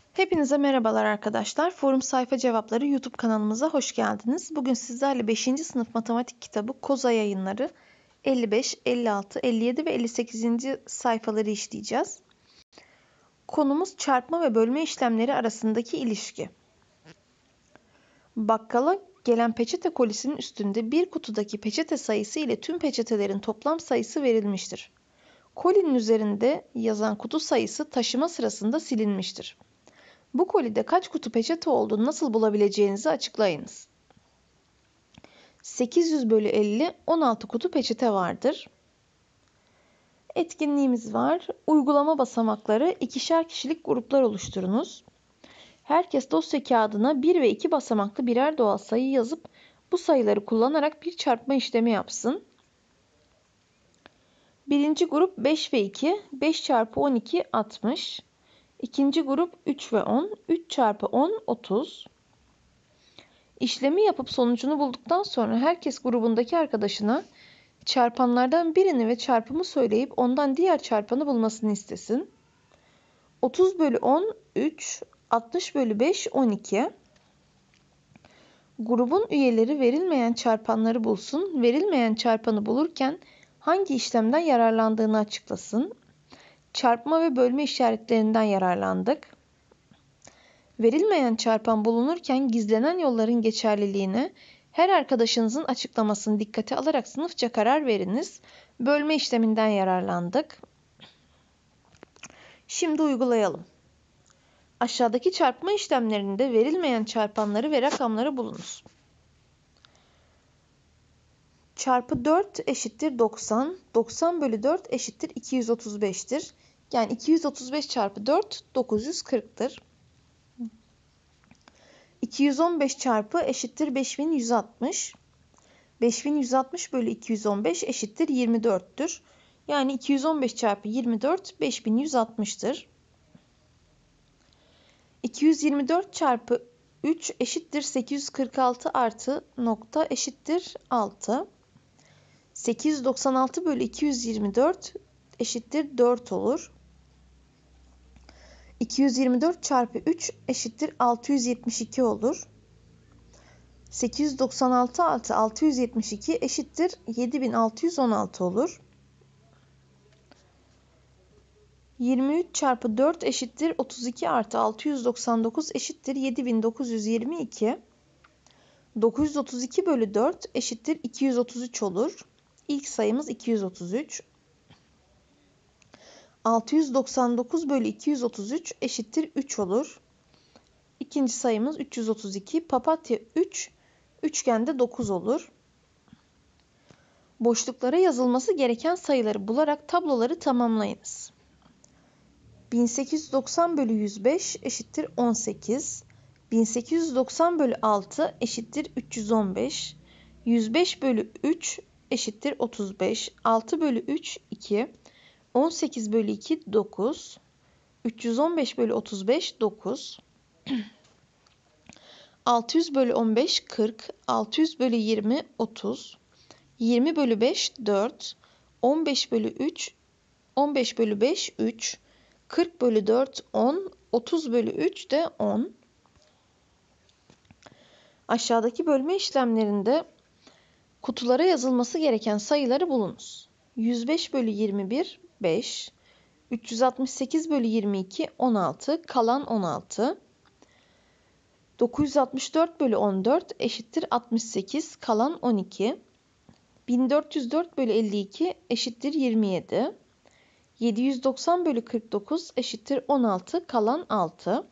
Hepinize merhabalar arkadaşlar. Forum Sayfa Cevapları YouTube kanalımıza hoş geldiniz. Bugün sizlerle 5. sınıf matematik kitabı Koza Yayınları 55, 56, 57 ve 58. sayfaları işleyeceğiz. Konumuz çarpma ve bölme işlemleri arasındaki ilişki. Bakkala gelen peçete kolisinin üstünde bir kutudaki peçete sayısı ile tüm peçetelerin toplam sayısı verilmiştir. Kolinin üzerinde yazan kutu sayısı taşıma sırasında silinmiştir. Bu kolide kaç kutu peçete olduğunu nasıl bulabileceğinizi açıklayınız. 800 bölü 50, 16 kutu peçete vardır. Etkinliğimiz var. Uygulama basamakları, ikişer kişilik gruplar oluşturunuz. Herkes dosya kağıdına 1 ve 2 basamaklı birer doğal sayı yazıp bu sayıları kullanarak bir çarpma işlemi yapsın. Birinci grup 5 ve 2, 5 çarpı 12, 60. İkinci grup 3 ve 10, 3 çarpı 10, 30. İşlemi yapıp sonucunu bulduktan sonra herkes grubundaki arkadaşına çarpanlardan birini ve çarpımı söyleyip ondan diğer çarpanı bulmasını istesin. 30 bölü 10, 3, 60 bölü 5, 12. Grubun üyeleri verilmeyen çarpanları bulsun, verilmeyen çarpanı bulurken hangi işlemden yararlandığını açıklasın. Çarpma ve bölme işaretlerinden yararlandık. Verilmeyen çarpan bulunurken gizlenen yolların geçerliliğine her arkadaşınızın açıklamasını dikkate alarak sınıfça karar veriniz. Bölme işleminden yararlandık. Şimdi uygulayalım. Aşağıdaki çarpma işlemlerinde verilmeyen çarpanları ve rakamları bulunuz. Çarpı 4 eşittir 90. 90 bölü 4 eşittir 235'tir. Yani 235 çarpı 4 940'tır. 215 çarpı eşittir 5160. 5160 bölü 215 eşittir 24'tür. Yani 215 çarpı 24 5160'tır. 224 çarpı 3 eşittir 846 artı nokta eşittir 6. 896 bölü 224 eşittir 4 olur. 224 çarpı 3 eşittir 672 olur. 896 artı 672 eşittir 7616 olur. 23 çarpı 4 eşittir 32 artı 699 eşittir 7922. 932 bölü 4 eşittir 233 olur. İlk sayımız 233. 699 bölü 233 eşittir 3 olur. İkinci sayımız 332. Papatya 3, üçgende 9 olur. Boşluklara yazılması gereken sayıları bularak tabloları tamamlayınız. 1890 bölü 105 eşittir 18. 1890 bölü 6 eşittir 315. 105 bölü 3 eşittir 35. 6 bölü 3 2. 18 bölü 2 9. 315 bölü 35 9. 600 bölü 15 40. 600 bölü 20 30. 20 bölü 5 4. 15 bölü 3 15 bölü 5 3. 40 bölü 4 10. 30 bölü 3 de 10. Aşağıdaki bölme işlemlerinde kutulara yazılması gereken sayıları bulunuz. 105 bölü 21 5. 368 bölü 22 16. Kalan 16. 964 bölü 14 eşittir 68. Kalan 12. 1404 bölü 52 eşittir 27. 790 bölü 49 eşittir 16. Kalan 6.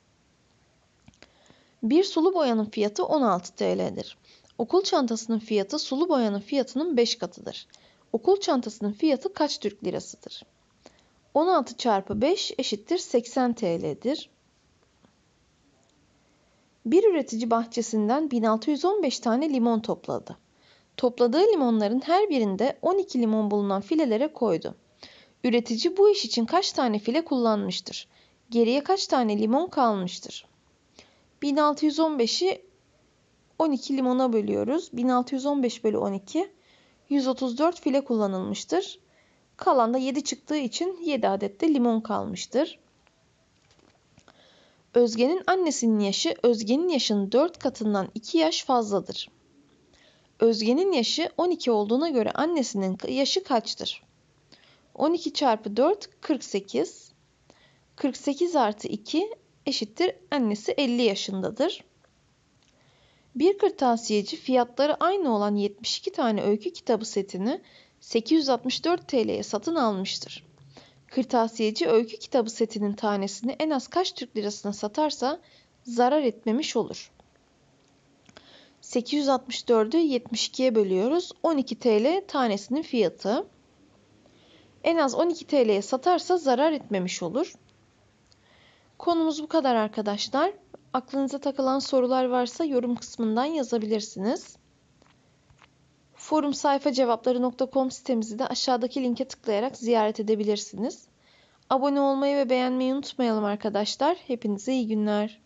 Bir sulu boyanın fiyatı 16 TL'dir. Okul çantasının fiyatı sulu boyanın fiyatının 5 katıdır. Okul çantasının fiyatı kaç Türk lirasıdır? 16 çarpı 5 eşittir 80 TL'dir. Bir üretici bahçesinden 1615 tane limon topladı. Topladığı limonların her birinde 12 limon bulunan filelere koydu. Üretici bu iş için kaç tane file kullanmıştır? Geriye kaç tane limon kalmıştır? 1615'i 12 limona bölüyoruz. 1615 bölü 12 134 file kullanılmıştır. Kalan da 7 çıktığı için 7 adet de limon kalmıştır. Özge'nin annesinin yaşı Özge'nin yaşının 4 katından 2 yaş fazladır. Özge'nin yaşı 12 olduğuna göre annesinin yaşı kaçtır? 12 çarpı 4 48. 48 artı 2 eşittir annesi 50 yaşındadır. Bir kırtasiyeci fiyatları aynı olan 72 tane öykü kitabı setini 864 TL'ye satın almıştır. Kırtasiyeci öykü kitabı setinin tanesini en az kaç Türk lirasına satarsa zarar etmemiş olur? 864'ü 72'ye bölüyoruz. 12 TL tanesinin fiyatı. En az 12 TL'ye satarsa zarar etmemiş olur. Konumuz bu kadar arkadaşlar. Aklınıza takılan sorular varsa yorum kısmından yazabilirsiniz. Forum sayfa cevapları.com sitemizi de aşağıdaki linke tıklayarak ziyaret edebilirsiniz. Abone olmayı ve beğenmeyi unutmayalım arkadaşlar. Hepinize iyi günler.